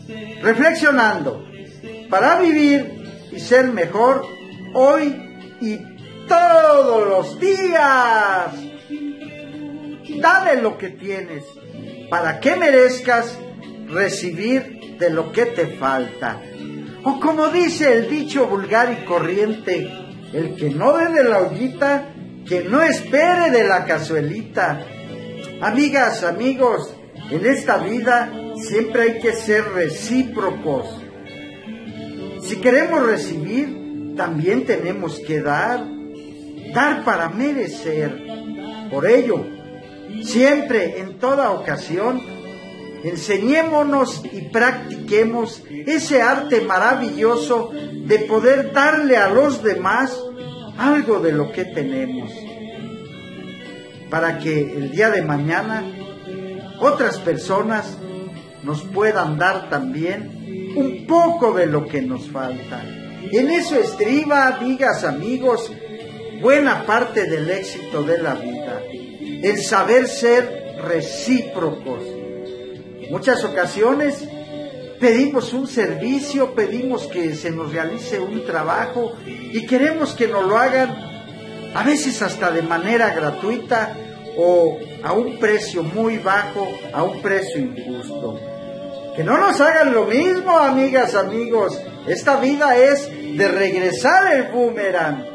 reflexionando para vivir y ser mejor hoy y todos los días. Dale lo que tienes para que merezcas recibir de lo que te falta. O como dice el dicho vulgar y corriente, el que no dé de la ollita, que no espere de la cazuelita. Amigas, amigos, en esta vida siempre hay que ser recíprocos. Si queremos recibir, también tenemos que dar para merecer. Por ello, siempre, en toda ocasión, enseñémonos y practiquemos ese arte maravilloso de poder darle a los demás algo de lo que tenemos, para que el día de mañana otras personas nos puedan dar también un poco de lo que nos falta. Y en eso estriba, amigas, amigos, buena parte del éxito de la vida, el saber ser recíprocos. Muchas ocasiones pedimos un servicio, pedimos que se nos realice un trabajo y queremos que nos lo hagan, a veces hasta de manera gratuita o a un precio muy bajo, a un precio injusto. Que no nos hagan lo mismo, amigas, amigos. Esta vida es de regresar el boomerang.